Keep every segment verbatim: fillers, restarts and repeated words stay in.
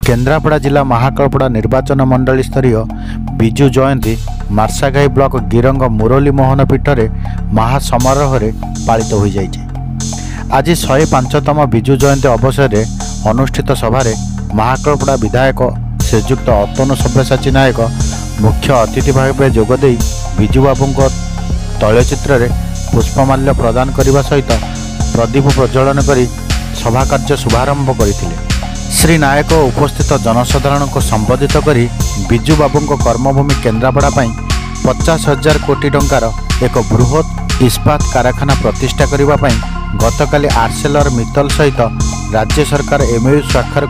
केन्द्रापड़ा जिला महाकालपड़ा निर्वाचन मंडली स्तरीय विजु जयंती मार्साघाई ब्लॉक गिरंग मुरली मोहन पीठ में महासमारोह पालित हो जाइए। आज शहे पांचतम विजु जयंती अवसर में अनुष्ठित सभारे महाकालपड़ा विधायक श्रीजुक्त अतनु सब्यसाची नायक मुख्य अतिथि भाव जोगदे विजु बाबू तैलचित्र में पुष्पमाल्य प्रदान करने सहित प्रदीप प्रज्वलन कर सभा कार्य शुभारंभ करते। श्री नायक उपस्थित जनसाधारण को संबोधित करी विजु बाबू कर्मभूमि केन्द्रापड़ा पचास हजार कोटी टंकार एक बृहत इस्पात कारखाना प्रतिष्ठा करने गतकाली आर्सेलर मित्तल सहित राज्य सरकार एमओयू स्वाक्षर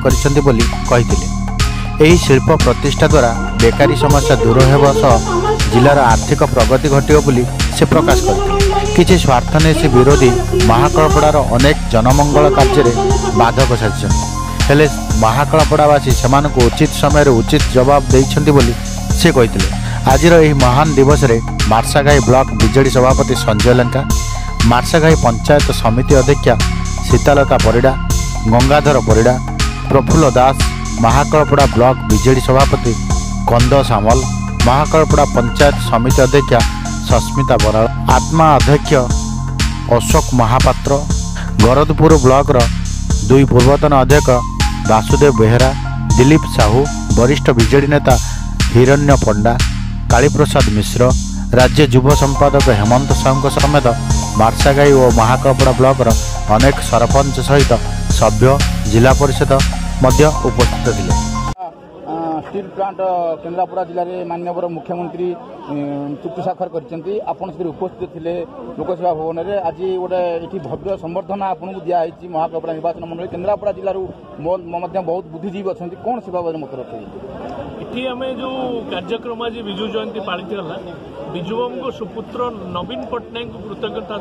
कर शिल्प प्रतिष्ठा द्वारा बेकारी समस्या दूर होगा सह जिलार आर्थिक प्रगति घटिव बोली से प्रकाश करते। किसी स्वार्थन्वेषी विरोधी महाकालपड़ार अनेक जनमंगल कार्य बाधक साजिଛନ୍ତି। हेले महाकालपड़ावासी से उचित समय उचित जवाब देइछन्ति बोली से कहिथिले। आजिर एही महान दिवस रे मार्साघाई ब्लॉक बीजेडी सभापति संजय लंका, मार्साघाई पंचायत समिति अध्यक्षा सीतालता परिडा, गंगाधर परिडा, प्रफुल्ल दास, महाकालपड़ा ब्लॉक बीजेडी सभापति कंद सामल, महाकालपड़ा पंचायत समिति अध्यक्षा सस्मिता बराल, आत्मा अध्यक्ष अशोक महापात्र, गरदपुर ब्लॉक रो दुई पूर्वतन अध्यक्ष वासुदेव बेहरा, दिलीप साहू, वरिष्ठ बीजेडी नेता हिरण्य पंडा, कालीप्रसाद मिश्र, राज्य युव संपादक हेमंत साहू समेत मार्साघाई और महाकालपड़ा ब्लॉक रो अनेक सरपंच सहित सभ्य जिला परिषद मध्य उपस्थित थे। स्टील प्लांट केन्द्रापड़ा जिले में माननीय मुख्यमंत्री चुक्ति स्वाक्षर करते उपस्थित थे लोकसभा भवन में। आज गोटे भव्य संबर्धना आपको दिखाई महाकालपड़ा निर्वाचन मंडल केन्द्रापड़ा जिलूर बहुत बुद्धिजीवी अच्छा कौन से बाबद मत रखे ये आम जो कार्यक्रम आज विजु जयंती पालित है विजु बाबू सुपुत्र नवीन पट्टनायक कृतज्ञता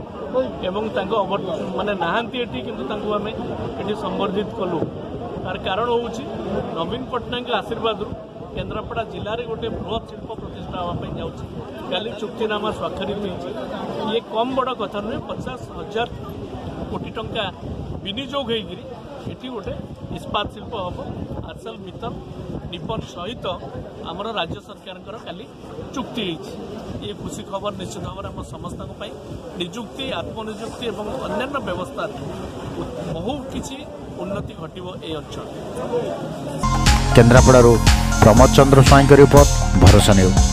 जनइलु माने नहांती किंतु आम ये संबर्धित कलु। तार कारण हूँ नवीन पट्टनायक आशीर्वाद केन्द्रापड़ा जिले में गोटे बृहत शिल्प प्रतिष्ठा हाँपाई जाऊँगी। काली चुक्तिनामा स्वाक्षरित होती ये कम बड़ कथा नुहे। पचास हजार कोटी टंका विनियोग होती गोटे इस्पात शिल्प हम आर्सेल मित्तल निपन सहित आमर राज्य सरकार काली चुक्ति होती। ये खुशी खबर निश्चित भाव में आम समस्त निजुक्ति आत्मनिजुक्ति और अन्य व्यवस्था बहुत किसी उन्नति घटिव ए अंचल। केन्द्रापड़ा प्रमोद चंद्र स्वाई की रिपोर्ट भरोसा न्यूज।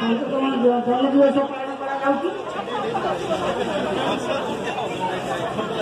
Thank you.